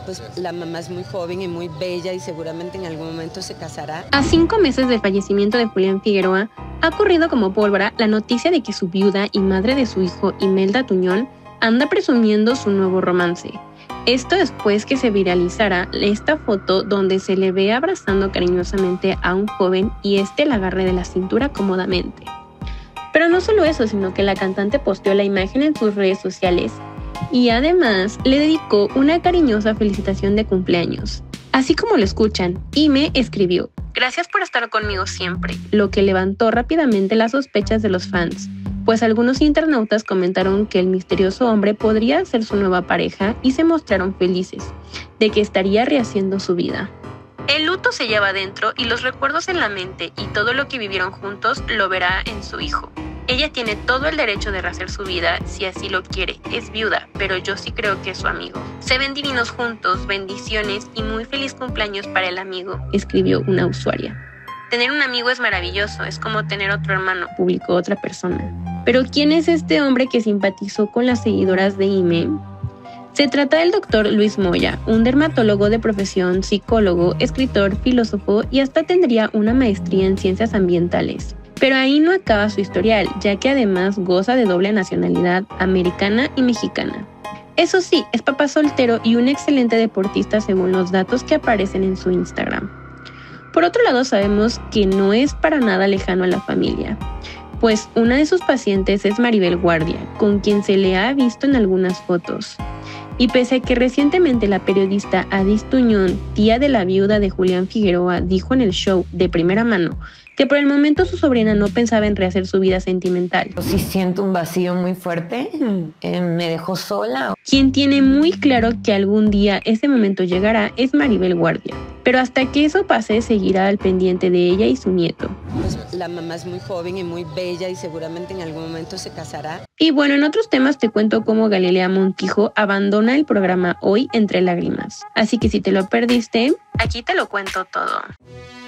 Pues la mamá es muy joven y muy bella y seguramente en algún momento se casará. A 5 meses del fallecimiento de Julián Figueroa, ha corrido como pólvora la noticia de que su viuda y madre de su hijo, Imelda Tuñón, anda presumiendo su nuevo romance. Esto después que se viralizara esta foto donde se le ve abrazando cariñosamente a un joven y este la agarre de la cintura cómodamente. Pero no solo eso, sino que la cantante posteó la imagen en sus redes sociales y además le dedicó una cariñosa felicitación de cumpleaños. Así como lo escuchan, Ime escribió: "Gracias por estar conmigo siempre", lo que levantó rápidamente las sospechas de los fans, pues algunos internautas comentaron que el misterioso hombre podría ser su nueva pareja y se mostraron felices de que estaría rehaciendo su vida. El luto se lleva dentro y los recuerdos en la mente, y todo lo que vivieron juntos lo verá en su hijo. Ella tiene todo el derecho de rehacer su vida si así lo quiere, es viuda, pero yo sí creo que es su amigo. Se ven divinos juntos, bendiciones y muy feliz cumpleaños para el amigo, escribió una usuaria. Tener un amigo es maravilloso, es como tener otro hermano, publicó otra persona. Pero ¿quién es este hombre que simpatizó con las seguidoras de Ime? Se trata del Dr. Luis Moya, un dermatólogo de profesión, psicólogo, escritor, filósofo y hasta tendría una maestría en ciencias ambientales. Pero ahí no acaba su historial, ya que además goza de doble nacionalidad americana y mexicana. Eso sí, es papá soltero y un excelente deportista según los datos que aparecen en su Instagram. Por otro lado, sabemos que no es para nada lejano a la familia, pues una de sus pacientes es Maribel Guardia, con quien se le ha visto en algunas fotos. Y pese a que recientemente la periodista Adis Tuñón, tía de la viuda de Julián Figueroa, dijo en el show de primera mano que por el momento su sobrina no pensaba en rehacer su vida sentimental. Sí siento un vacío muy fuerte, me dejó sola. Quien tiene muy claro que algún día ese momento llegará es Maribel Guardia, pero hasta que eso pase seguirá al pendiente de ella y su nieto. Pues la mamá es muy joven y muy bella y seguramente en algún momento se casará. Y bueno, en otros temas te cuento cómo Galilea Montijo abandona el programa Hoy Entre Lágrimas. Así que si te lo perdiste, aquí te lo cuento todo.